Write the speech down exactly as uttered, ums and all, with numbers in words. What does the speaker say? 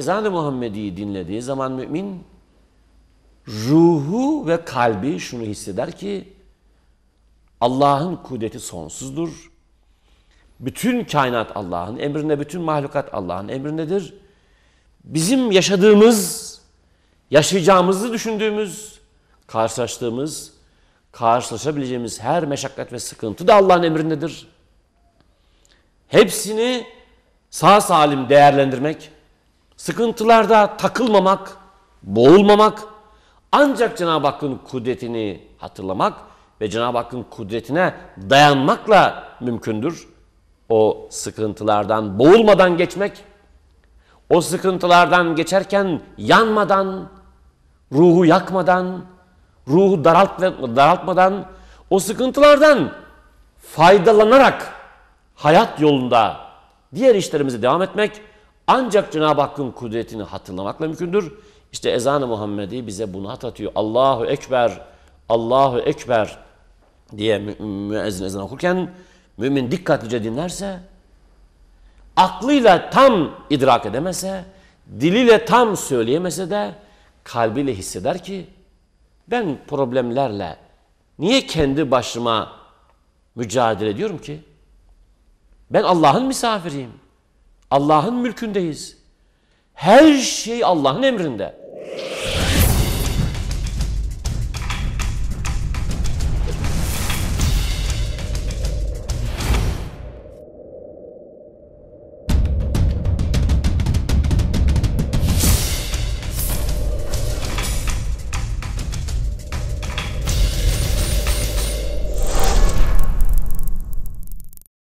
ezan-ı Muhammedi'yi dinlediği zaman mümin, ruhu ve kalbi şunu hisseder ki, Allah'ın kudreti sonsuzdur. Bütün kainat Allah'ın emrinde, bütün mahlukat Allah'ın emrindedir. Bizim yaşadığımız, yaşayacağımızı düşündüğümüz, karşılaştığımız, karşılaşabileceğimiz her meşakkat ve sıkıntı da Allah'ın emrindedir. Hepsini sağ salim değerlendirmek, sıkıntılarda takılmamak, boğulmamak, ancak Cenab-ı Hakk'ın kudretini hatırlamak ve Cenab-ı Hakk'ın kudretine dayanmakla mümkündür. O sıkıntılardan boğulmadan geçmek, o sıkıntılardan geçerken yanmadan, ruhu yakmadan, ruhu daralt daraltmadan, o sıkıntılardan faydalanarak hayat yolunda diğer işlerimize devam etmek ancak Cenab-ı Hakk'ın kudretini hatırlamakla mümkündür. İşte ezan-ı Muhammedi bize bunu hatırlatıyor. Allahu Ekber, Allahu Ekber diye mü müezzin ezan okurken mümin dikkatlice dinlerse, aklıyla tam idrak edemese, diliyle tam söyleyemese de kalbiyle hisseder ki ben problemlerle niye kendi başıma mücadele ediyorum ki? Ben Allah'ın misafiriyim. Allah'ın mülkündeyiz. Her şey Allah'ın emrinde.